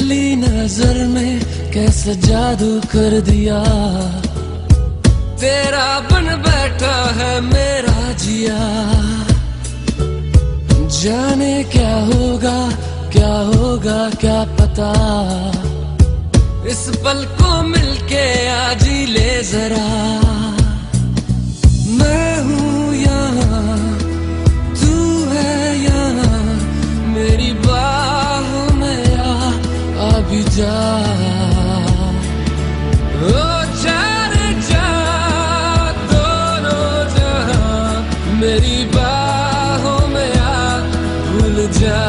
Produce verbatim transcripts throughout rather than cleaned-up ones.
पहली नजर में कैसे जादू कर दिया, तेरा बन बैठा है मेरा जिया। जाने क्या होगा क्या होगा क्या पता, इस पल को मिलके आज ही ले जरा। मैं हूँ यहाँ तू है यहाँ, मेरी बाहों में आ अभी जा। ओ चारे जा दोनों जहाँ, मेरी बाहों में आ भूल जा।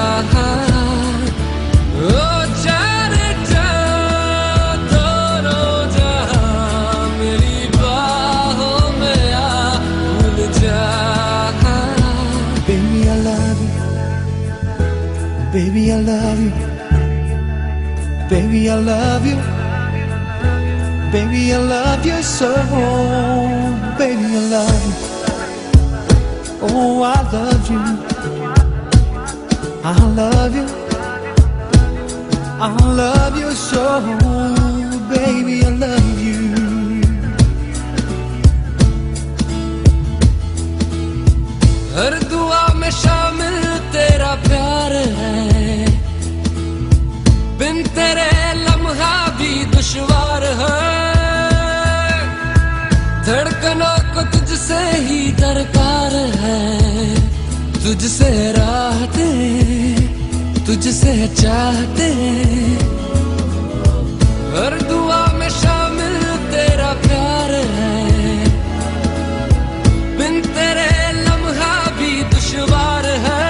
ओ चारे जा दोनों जहाँ, मेरी बाहों में आ भूल जा। Baby, I love you. Baby, I love you. Baby, I love you. Baby, I love you so. Baby, I love you. Oh, I love you. I love you. I love you so. Baby, I love you. हर दुआ में शामिल तेरा प्यार है, बिन तेरे लम्हा भी दुश्वार है। धड़कनों को तुझसे ही दरकार है, तुझसे राहते तुझसे चाहते। हर दुआ में शामिल तेरा प्यार है, बिन तेरे लम्हा भी दुश्वार है।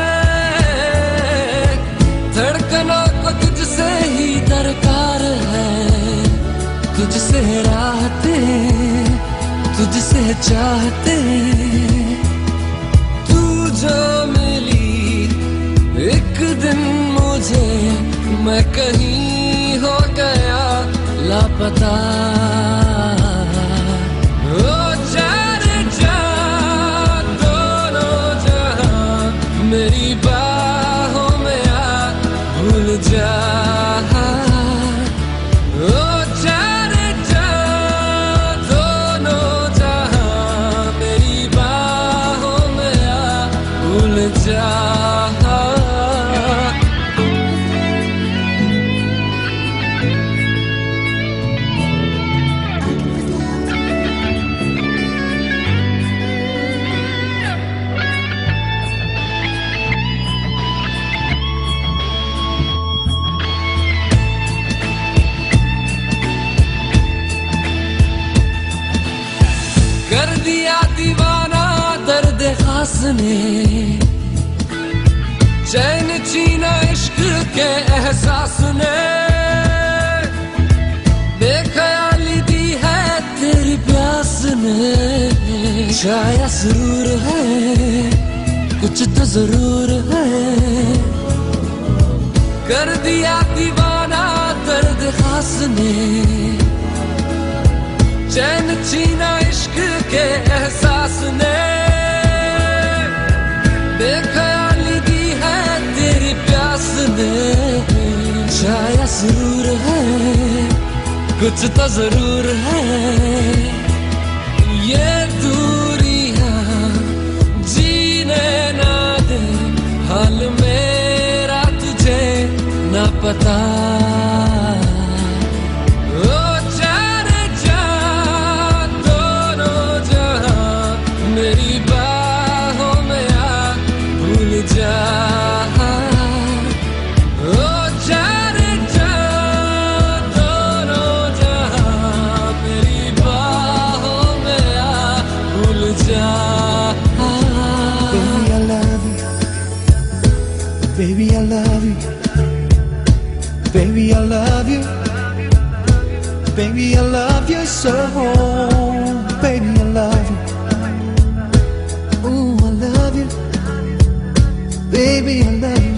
धड़कनों को तुझसे ही दरकार है, तुझसे राहते तुझसे चाहते। तू जो मिली एक दिन मुझे, मैं कहीं हो गया लापता। ओ चारे जा दोनों जहाँ, मेरी बाहों में आ भूल जा। ओ चारे जा दोनों जहाँ, मेरी बाहों में आ भूल जा। कर दिया दीवाना दर्द खास ने, चैन छीना इश्क के एहसास ने। बेख्याली दी है तेरी प्यास ने, शायद जरूर है कुछ तो जरूर है। कर दिया दीवाना दर्द खास ने, चैन छीना इश्क के एहसास ने। बेख्याली दी है तेरी प्यास ने, शायद जरूर है कुछ तो जरूर है। ये दूरियां जीने ना दे, हाल मेरा तुझे ना पता। मेरी बाहों में आ भूल जा। ओ चारे जा दोनों जहाँ, मेरी बाहों में आ भूल जा। Baby, I love you. Baby, I love you. Baby, I love you. Baby, I love you so. Baby, I love you. Ooh, I love you. Baby, I love you.